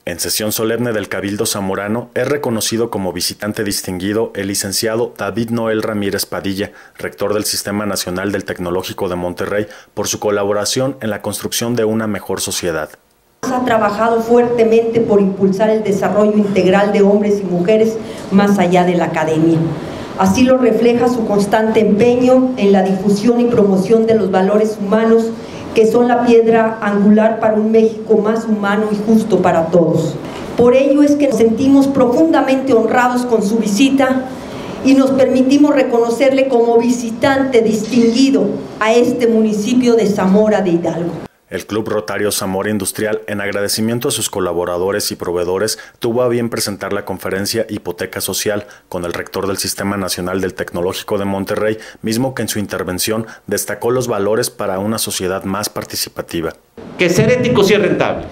En sesión solemne del Cabildo Zamorano es reconocido como visitante distinguido el licenciado David Noel Ramírez Padilla, rector del Sistema Nacional del Tecnológico de Monterrey, por su colaboración en la construcción de una mejor sociedad. Ha trabajado fuertemente por impulsar el desarrollo integral de hombres y mujeres más allá de la academia. Así lo refleja su constante empeño en la difusión y promoción de los valores humanos que son la piedra angular para un México más humano y justo para todos. Por ello es que nos sentimos profundamente honrados con su visita y nos permitimos reconocerle como visitante distinguido a este municipio de Zamora de Hidalgo. El Club Rotario Zamora Industrial, en agradecimiento a sus colaboradores y proveedores, tuvo a bien presentar la conferencia Hipoteca Social con el rector del Sistema Nacional del Tecnológico de Monterrey, mismo que en su intervención destacó los valores para una sociedad más participativa. Que ser ético sí es rentable.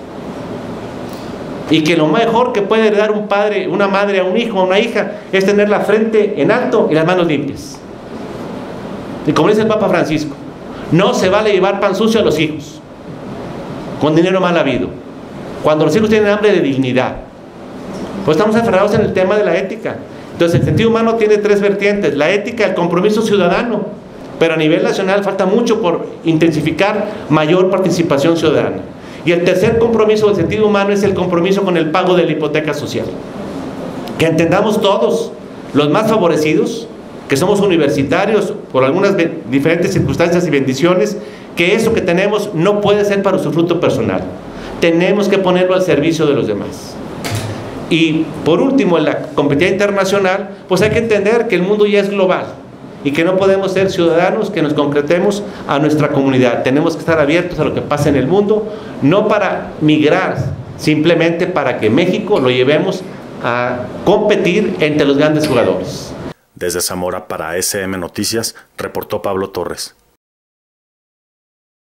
Y que lo mejor que puede dar un padre, una madre a un hijo, a una hija, es tener la frente en alto y las manos limpias. Y como dice el Papa Francisco, no se vale llevar pan sucio a los hijos, con dinero mal habido, cuando los hijos tienen hambre de dignidad. Pues estamos aferrados en el tema de la ética. Entonces el sentido humano tiene tres vertientes: la ética, el compromiso ciudadano, pero a nivel nacional falta mucho por intensificar mayor participación ciudadana. Y el tercer compromiso del sentido humano es el compromiso con el pago de la hipoteca social. Que entendamos todos, los más favorecidos, que somos universitarios por algunas diferentes circunstancias y bendiciones, que eso que tenemos no puede ser para usufructo personal. Tenemos que ponerlo al servicio de los demás. Y por último, en la competitividad internacional, pues hay que entender que el mundo ya es global y que no podemos ser ciudadanos que nos concretemos a nuestra comunidad. Tenemos que estar abiertos a lo que pasa en el mundo, no para migrar, simplemente para que México lo llevemos a competir entre los grandes jugadores. Desde Zamora para SM Noticias, reportó Pablo Torres.